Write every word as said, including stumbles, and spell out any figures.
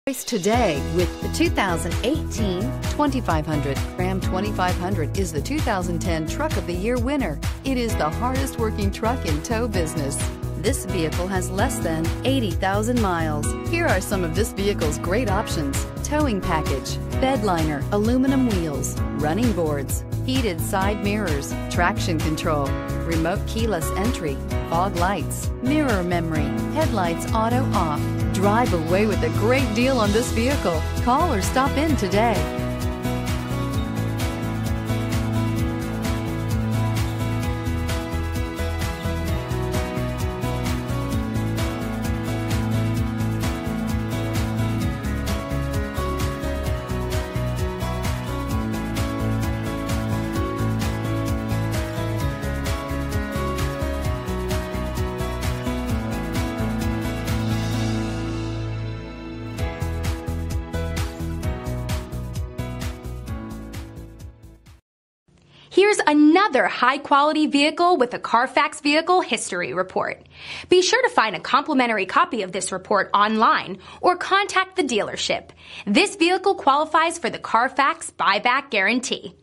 Price today with the two thousand eighteen twenty-five hundred. Ram twenty-five hundred is the two thousand ten Truck of the Year winner. It is the hardest working truck in tow business. This vehicle has less than eighty thousand miles. Here are some of this vehicle's great options: towing package, bed liner, aluminum wheels, running boards, heated side mirrors, traction control, remote keyless entry, fog lights, mirror memory, headlights auto off. Drive away with a great deal on this vehicle. Call or stop in today. Here's another high-quality vehicle with a Carfax Vehicle History Report. Be sure to find a complimentary copy of this report online or contact the dealership. This vehicle qualifies for the Carfax Buyback Guarantee.